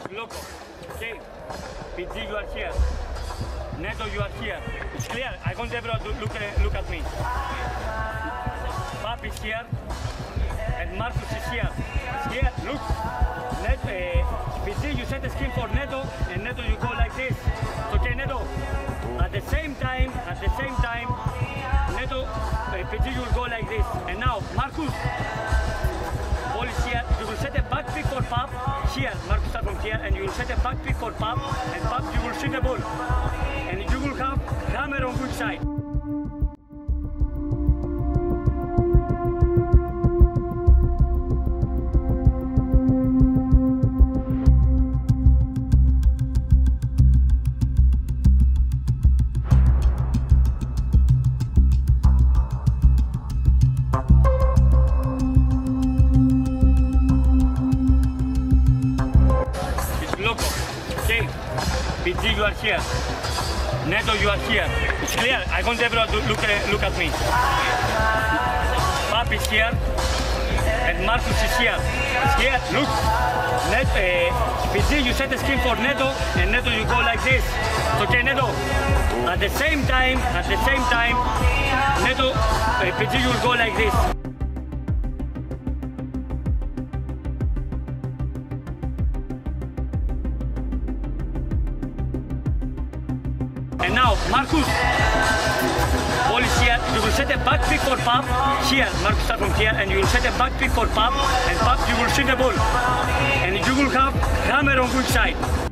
Loco. Okay. PG, you are here. Neto, you are here. It's clear. I want everyone to look at me. Pap is here. And Marcus is here. It's here. Look. PG, you set the skin for Neto, and Neto, you go like this. Okay, Neto. At the same time, Neto, PG, you will go like this. And now, Marcus. Ball is here. You will set a back pick for Pap. Here, Marcus start from here, and you will set a back pick for Pap, and Pap, you will shoot the ball. And you will have Hammer on good side. Okay, PG, you are here. Neto, you are here. It's clear. I want everyone to look at me. Pap is here, and Marcus is here. It's here. Look. PG, you set the skin for Neto, and Neto, you go like this. Okay, Neto. At the same time, Neto, PG, you will go like this. And now, Marcus, ball is here. You will set a back pick for Pap. Here, Marcus start from here, and you will set a back pick for Pap, and Pap, you will shoot the ball. And you will have Hammer on good side.